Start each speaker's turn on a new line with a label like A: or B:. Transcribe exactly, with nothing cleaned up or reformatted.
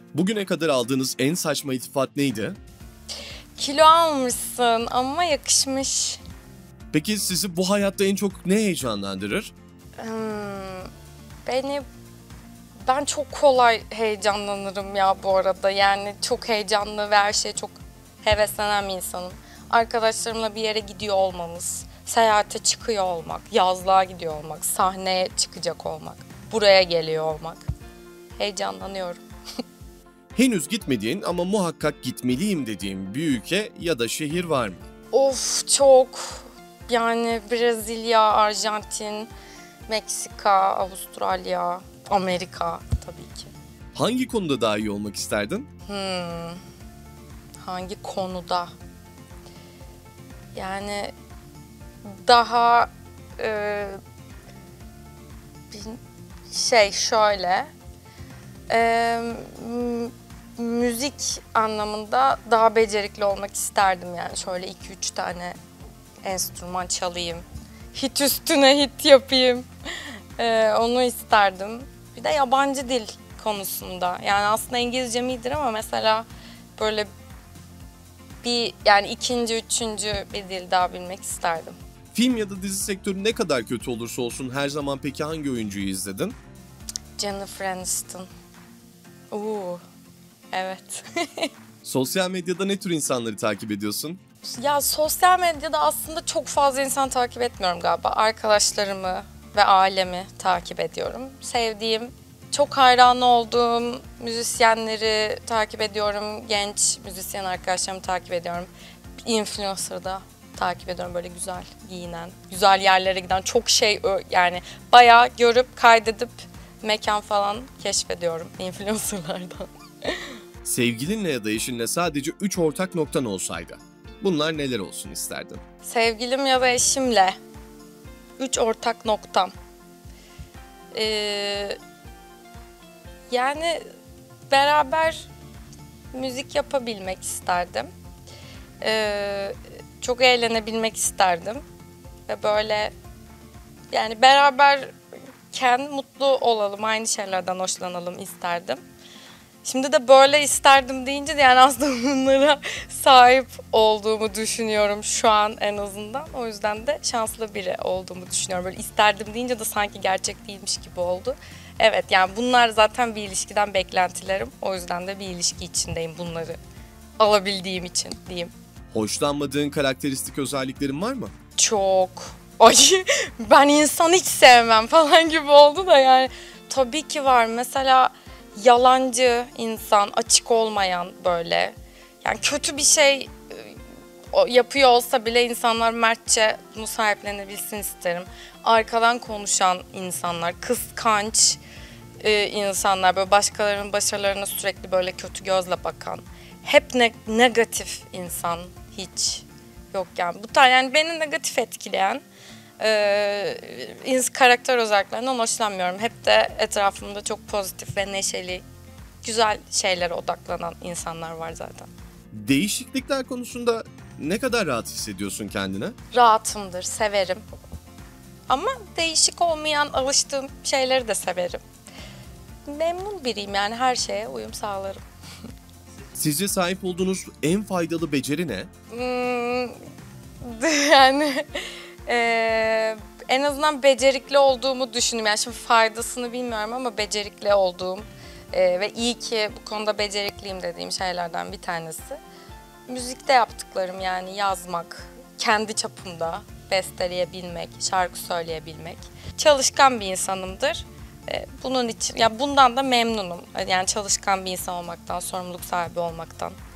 A: Bugüne kadar aldığınız en saçma iltifat neydi?
B: Kilo almışsın ama yakışmış.
A: Peki sizi bu hayatta en çok ne heyecanlandırır?
B: Hmm, beni ben çok kolay heyecanlanırım ya bu arada. Yani çok heyecanlı ve her şeye çok heveslenen bir insanım. Arkadaşlarımla bir yere gidiyor olmamız, seyahate çıkıyor olmak, yazlığa gidiyor olmak, sahneye çıkacak olmak, buraya geliyor olmak. Heyecanlanıyorum.
A: Henüz gitmediğin ama muhakkak gitmeliyim dediğin bir ülke ya da şehir var mı?
B: Of çok. Yani Brezilya, Arjantin, Meksika, Avustralya, Amerika tabii ki.
A: Hangi konuda daha iyi olmak isterdin?
B: Hmm, hangi konuda? Yani daha e, bir şey şöyle e, m- müzik anlamında daha becerikli olmak isterdim yani şöyle iki üç tane enstrüman çalayım, hit üstüne hit yapayım, e, onu isterdim. Bir de yabancı dil konusunda yani aslında İngilizcem iyidir ama mesela böyle bir yani ikinci, üçüncü bir dil daha bilmek isterdim.
A: Film ya da dizi sektörü ne kadar kötü olursa olsun her zaman peki hangi oyuncuyu izledin?
B: Jennifer Aniston. Oo, evet.
A: Sosyal medyada ne tür insanları takip ediyorsun?
B: Ya sosyal medyada aslında çok fazla insan takip etmiyorum galiba. Arkadaşlarımı ve ailemi takip ediyorum. Sevdiğim, çok hayran olduğum müzisyenleri takip ediyorum. Genç müzisyen arkadaşlarımı takip ediyorum. Influencer'da takip ediyorum böyle güzel giyinen, güzel yerlere giden çok şey yani bayağı görüp kaydedip mekan falan keşfediyorum influencer'lardan.
A: Sevgilinle ya da eşinle sadece üç ortak noktan olsaydı, bunlar neler olsun isterdin?
B: Sevgilim ya da eşimle üç ortak noktam. Ee, yani beraber müzik yapabilmek isterdim. Ee, çok eğlenebilmek isterdim. Ve böyle yani beraberken mutlu olalım, aynı şeylerden hoşlanalım isterdim. Şimdi de böyle isterdim deyince de yani aslında bunlara sahip olduğumu düşünüyorum şu an en azından. O yüzden de şanslı biri olduğumu düşünüyorum. Böyle isterdim deyince de sanki gerçek değilmiş gibi oldu. Evet yani bunlar zaten bir ilişkiden beklentilerim. O yüzden de bir ilişki içindeyim bunları alabildiğim için diyeyim.
A: Hoşlanmadığın karakteristik özelliklerin var mı?
B: Çok. Ay ben insan hiç sevmem falan gibi oldu da yani tabii ki var. Mesela yalancı insan, açık olmayan böyle. Yani kötü bir şey yapıyor olsa bile insanlar mertçe bunu sahiplenebilsin isterim. Arkadan konuşan insanlar, kıskanç insanlar, böyle başkalarının başarılarına sürekli böyle kötü gözle bakan. Hep ne negatif insan hiç yok yani. Bu tarz yani beni negatif etkileyen e, karakter özelliklerinden hoşlanmıyorum. Hep de etrafımda çok pozitif ve neşeli, güzel şeylere odaklanan insanlar var zaten.
A: Değişiklikler konusunda ne kadar rahat hissediyorsun kendine?
B: Rahatımdır, severim. Ama değişik olmayan, alıştığım şeyleri de severim. Memnun biriyim yani her şeye uyum sağlarım.
A: Sizce sahip olduğunuz en faydalı beceri ne?
B: Hmm, yani e, en azından becerikli olduğumu düşünüyorum. Yani şimdi faydasını bilmiyorum ama becerikli olduğum e, ve iyi ki bu konuda becerikliyim dediğim şeylerden bir tanesi. Müzikte yaptıklarım yani yazmak, kendi çapımda besteleyebilmek, şarkı söyleyebilmek. Çalışkan bir insanımdır. Bunun için, ya bundan da memnunum. Yani çalışkan bir insan olmaktan, sorumluluk sahibi olmaktan.